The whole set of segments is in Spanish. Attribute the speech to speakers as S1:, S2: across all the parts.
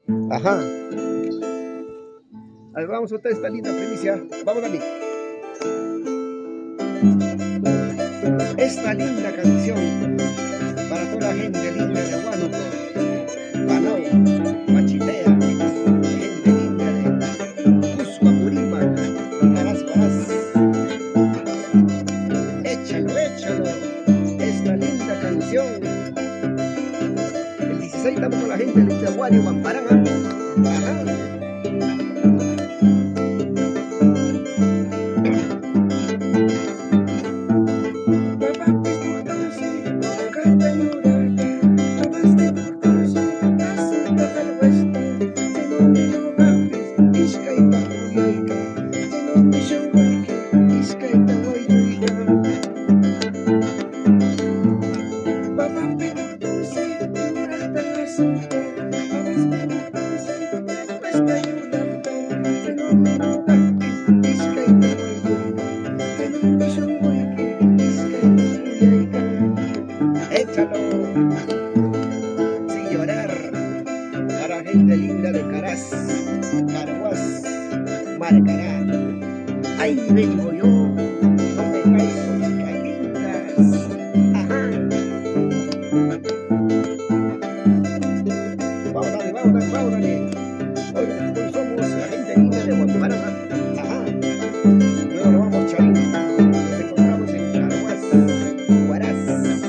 S1: Ajá. A ver, vamos a otra esta linda primicia. Vamos a mí. Esta linda canción para toda la gente linda de Huánuco, Panau, Machitea, gente linda de Cusco, Apurímac, Caras, Caras. Échalo, échalo, esta linda canción. El 16 estamos con la gente linda de Huánuco, Pamparán. Ajá. Échalo sin llorar para gente linda de Caras, Carguas, Marcará. Ahí vengo yo, no me caigo, chicas lindas. Ajá. Vamos, dale, vamos, dale, vamos, dale. Hoy somos la gente linda de Guatemala. Ajá. Luego nos vamos, Chavín. Nos encontramos en Carguas, Huaraz.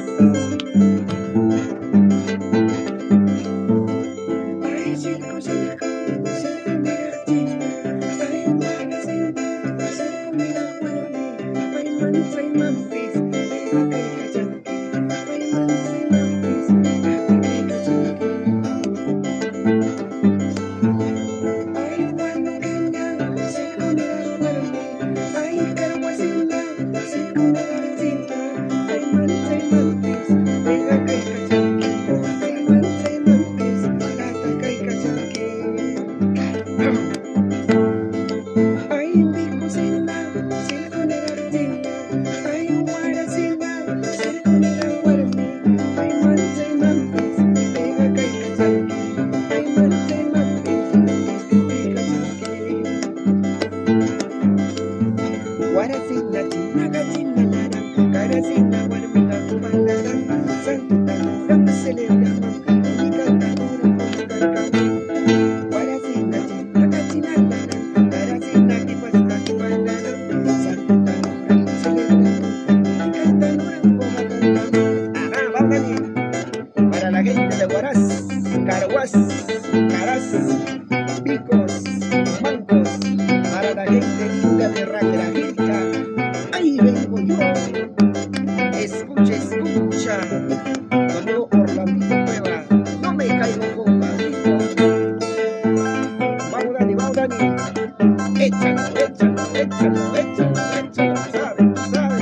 S1: Para la gente de Huaraz, Carguas, Caras, Picos, Mancos, para la gente linda de Raquelajilca, ahí vengo yo. Escucha, escucha, como Orlandito Cueva, no me caigo compadrito. Vamos Dani, échalo, échalo, échalo, échalo, échalo, sabes, sabes.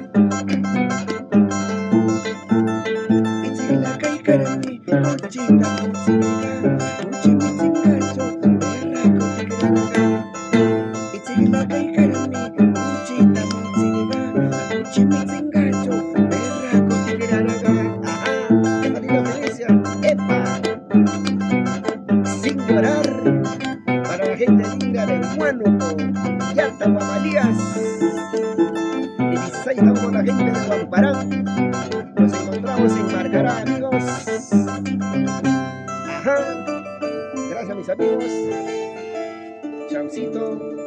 S1: Sin llorar para la gente linda de Huánuco, Yanta, Guamalías. El 16 estamos con la gente de Pamparán. Nos encontramos en Marcará, amigos. Ajá. Gracias, mis amigos. Chaucito.